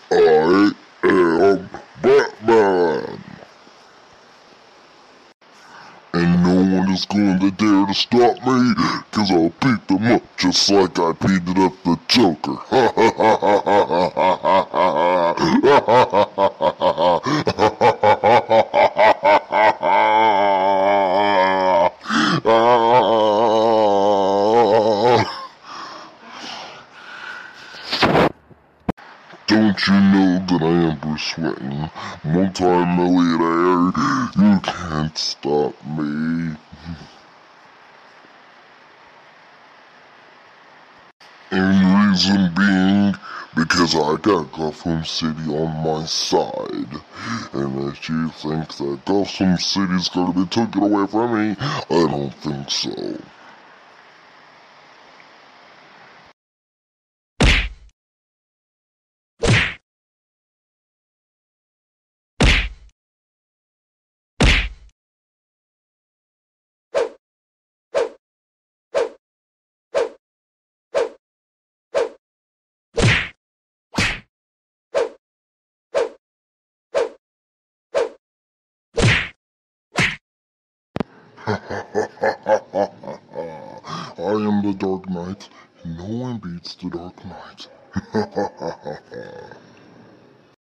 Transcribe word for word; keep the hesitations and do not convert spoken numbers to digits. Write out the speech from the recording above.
I am Batman, and no one is going to dare to stop me, cause I'll beat them up just like I beated up the Joker. Don't you know that I am Bruce Wayne, multi-millionaire? You can't stop me. And reason being, because I got Gotham City on my side. And if you think that Gotham City's gonna be taken away from me, I don't think so. I am the Dark Knight, and no one beats the Dark Knight.